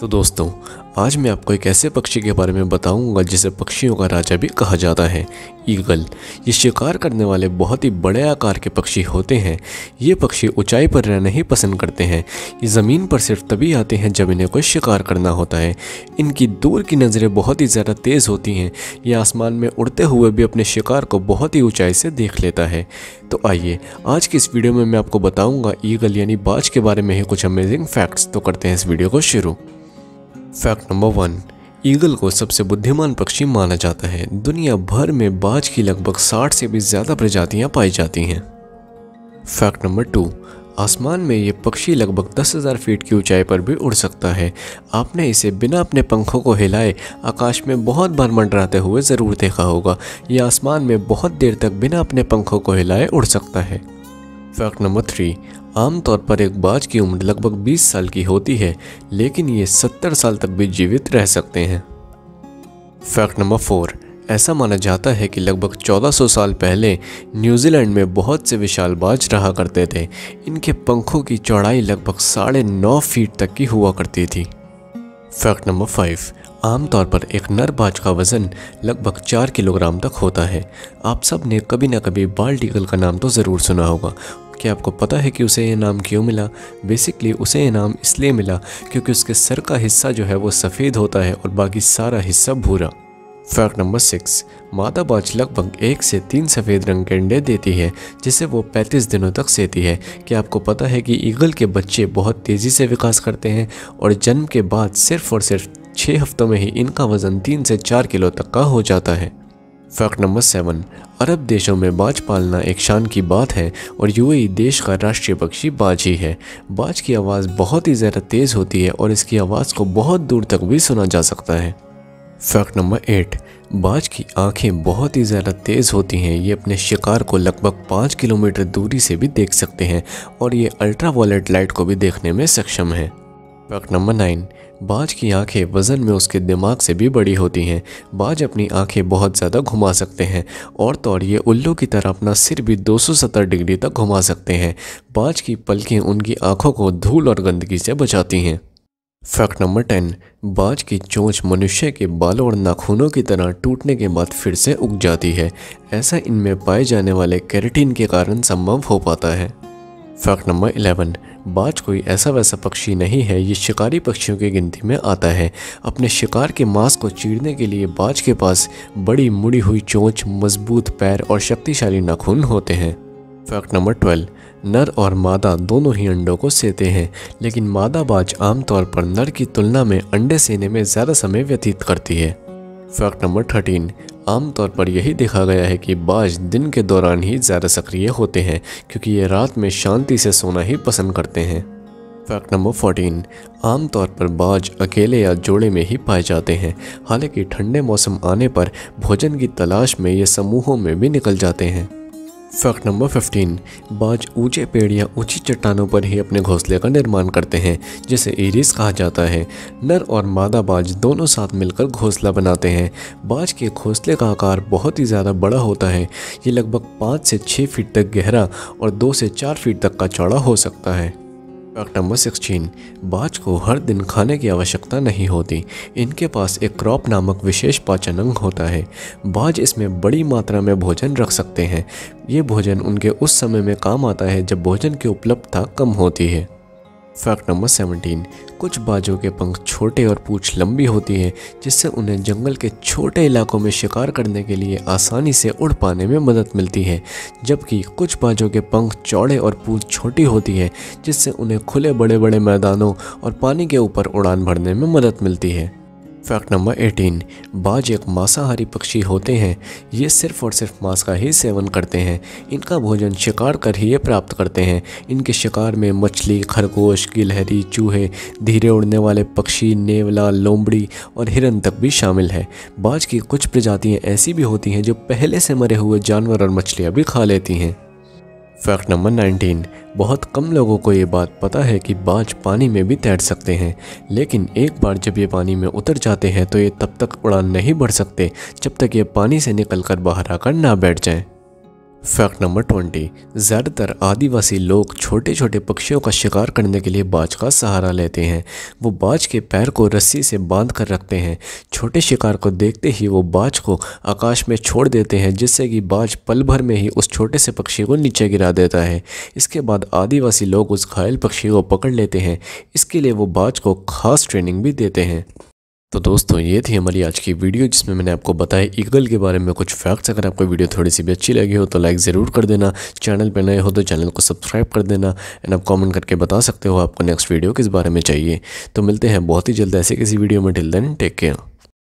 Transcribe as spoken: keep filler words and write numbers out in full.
तो दोस्तों, आज मैं आपको एक ऐसे पक्षी के बारे में बताऊंगा जिसे पक्षियों का राजा भी कहा जाता है, ईगल। ये शिकार करने वाले बहुत ही बड़े आकार के पक्षी होते हैं। ये पक्षी ऊंचाई पर रहना ही पसंद करते हैं। ये ज़मीन पर सिर्फ तभी आते हैं जब इन्हें कोई शिकार करना होता है। इनकी दूर की नज़रें बहुत ही ज़्यादा तेज़ होती हैं। ये आसमान में उड़ते हुए भी अपने शिकार को बहुत ही ऊंचाई से देख लेता है। तो आइए आज की इस वीडियो में मैं आपको बताऊँगा ईगल यानी बाज के बारे में ही कुछ अमेजिंग फैक्ट्स। तो करते हैं इस वीडियो को शुरू। फैक्ट नंबर वन, ईगल को सबसे बुद्धिमान पक्षी माना जाता है। दुनिया भर में बाज की लगभग साठ से भी ज़्यादा प्रजातियां पाई जाती हैं। फैक्ट नंबर टू, आसमान में ये पक्षी लगभग दस हज़ार फीट की ऊंचाई पर भी उड़ सकता है। आपने इसे बिना अपने पंखों को हिलाए आकाश में बहुत बार मंडराते हुए ज़रूर देखा होगा। ये आसमान में बहुत देर तक बिना अपने पंखों को हिलाए उड़ सकता है। फैक्ट नंबर थ्री, आमतौर पर एक बाज की उम्र लगभग बीस साल की होती है, लेकिन ये सत्तर साल तक भी जीवित रह सकते हैं। फैक्ट नंबर फोर, ऐसा माना जाता है कि लगभग चौदह सौ साल पहले न्यूजीलैंड में बहुत से विशाल बाज रहा करते थे। इनके पंखों की चौड़ाई लगभग साढ़े नौ फीट तक की हुआ करती थी। फैक्ट नंबर फाइव, आमतौर पर एक नर बाज का वजन लगभग चार किलोग्राम तक होता है। आप सब ने कभी ना कभी बाल्ड ईगल का नाम तो ज़रूर सुना होगा। क्या आपको पता है कि उसे ये नाम क्यों मिला? बेसिकली उसे ये नाम इसलिए मिला क्योंकि उसके सर का हिस्सा जो है वो सफ़ेद होता है और बाकी सारा हिस्सा भूरा। फैक्ट नंबर सिक्स, मादा बाज लगभग एक से तीन सफ़ेद रंग के अंडे देती है, जिसे वो पैंतीस दिनों तक सेती है। क्या आपको पता है कि ईगल के बच्चे बहुत तेज़ी से विकास करते हैं और जन्म के बाद सिर्फ और सिर्फ छः हफ्तों में ही इनका वज़न तीन से चार किलो तक का हो जाता है। फैक्ट नंबर सेवन, अरब देशों में बाज पालना एक शान की बात है और यूएई देश का राष्ट्रीय पक्षी बाज ही है। बाज की आवाज़ बहुत ही ज़्यादा तेज़ होती है और इसकी आवाज़ को बहुत दूर तक भी सुना जा सकता है। फैक्ट नंबर एट, बाज की आंखें बहुत ही ज़्यादा तेज़ होती हैं। ये अपने शिकार को लगभग पाँच किलोमीटर दूरी से भी देख सकते हैं और ये अल्ट्रावायलेट लाइट को भी देखने में सक्षम है। फैक्ट नंबर नाइन, बाज की आंखें वज़न में उसके दिमाग से भी बड़ी होती हैं। बाज अपनी आंखें बहुत ज़्यादा घुमा सकते हैं और तो और ये उल्लू की तरह अपना सिर भी दो सौ सत्तर डिग्री तक घुमा सकते हैं। बाज की पलकें उनकी आंखों को धूल और गंदगी से बचाती हैं। फैक्ट नंबर टेन, बाज की चोंच मनुष्य के बालों और नाखूनों की तरह टूटने के बाद फिर से उग जाती है। ऐसा इनमें पाए जाने वाले केराटिन के कारण संभव हो पाता है। फैक्ट नंबर इलेवन, बाज कोई ऐसा वैसा पक्षी नहीं है। ये शिकारी पक्षियों की गिनती में आता है। अपने शिकार के मांस को चीरने के लिए बाज के पास बड़ी मुड़ी हुई चोंच, मजबूत पैर और शक्तिशाली नाखून होते हैं। फैक्ट नंबर ट्वेल्व, नर और मादा दोनों ही अंडों को सेते हैं, लेकिन मादा बाज आमतौर पर नर की तुलना में अंडे सेने में ज़्यादा समय व्यतीत करती है। फैक्ट नंबर थर्टीन, आमतौर पर यही देखा गया है कि बाज दिन के दौरान ही ज़्यादा सक्रिय होते हैं क्योंकि ये रात में शांति से सोना ही पसंद करते हैं। फैक्ट नंबर फोर्टीन, आमतौर पर बाज अकेले या जोड़े में ही पाए जाते हैं। हालांकि ठंडे मौसम आने पर भोजन की तलाश में ये समूहों में भी निकल जाते हैं। फैक्ट नंबर फिफ्टीन, बाज ऊंचे पेड़ या ऊंची चट्टानों पर ही अपने घोंसले का निर्माण करते हैं, जिसे ईरिस कहा जाता है। नर और मादा बाज दोनों साथ मिलकर घोंसला बनाते हैं। बाज के घोंसले का आकार बहुत ही ज़्यादा बड़ा होता है। ये लगभग पाँच से छः फीट तक गहरा और दो से चार फीट तक का चौड़ा हो सकता है। फैक्ट नंबर सिक्सटीन, बाज को हर दिन खाने की आवश्यकता नहीं होती। इनके पास एक क्रॉप नामक विशेष पाचन अंग होता है। बाज इसमें बड़ी मात्रा में भोजन रख सकते हैं। ये भोजन उनके उस समय में काम आता है जब भोजन की उपलब्धता कम होती है। फैक्ट नंबर सेवनटीन, कुछ बाजों के पंख छोटे और पूंछ लंबी होती है, जिससे उन्हें जंगल के छोटे इलाकों में शिकार करने के लिए आसानी से उड़ पाने में मदद मिलती है, जबकि कुछ बाजों के पंख चौड़े और पूंछ छोटी होती है, जिससे उन्हें खुले बड़े बड़े मैदानों और पानी के ऊपर उड़ान भरने में मदद मिलती है। फैक्ट नंबर एटीन, बाज एक मांसाहारी पक्षी होते हैं। ये सिर्फ और सिर्फ मांस का ही सेवन करते हैं। इनका भोजन शिकार कर ही ये प्राप्त करते हैं। इनके शिकार में मछली, खरगोश, गिलहरी, चूहे, धीरे उड़ने वाले पक्षी, नेवला, लोमड़ी और हिरन तक भी शामिल है। बाज की कुछ प्रजातियां ऐसी भी होती हैं जो पहले से मरे हुए जानवर और मछलियाँ भी खा लेती हैं। फैक्ट नंबर नाइनटीन, बहुत कम लोगों को ये बात पता है कि बाज पानी में भी तैर सकते हैं, लेकिन एक बार जब ये पानी में उतर जाते हैं तो ये तब तक उड़ान नहीं भर सकते जब तक ये पानी से निकलकर बाहर आकर ना बैठ जाएं। Fact number twenty. ज़्यादातर आदिवासी लोग छोटे छोटे पक्षियों का शिकार करने के लिए बाज का सहारा लेते हैं। वो बाज के पैर को रस्सी से बांध कर रखते हैं। छोटे शिकार को देखते ही वो बाज को आकाश में छोड़ देते हैं, जिससे कि बाज पल भर में ही उस छोटे से पक्षी को नीचे गिरा देता है। इसके बाद आदिवासी लोग उस घायल पक्षी को पकड़ लेते हैं। इसके लिए वो बाज को खास ट्रेनिंग भी देते हैं। तो दोस्तों, ये थी हमारी आज की वीडियो जिसमें मैंने आपको बताया ईगल के बारे में कुछ फैक्ट्स। अगर आपको वीडियो थोड़ी सी भी अच्छी लगी हो तो लाइक ज़रूर कर देना। चैनल पर नए हो तो चैनल को सब्सक्राइब कर देना। एंड आप कमेंट करके बता सकते हो आपको नेक्स्ट वीडियो किस बारे में चाहिए। तो मिलते हैं बहुत ही जल्द ऐसे किसी वीडियो में। Till then take care.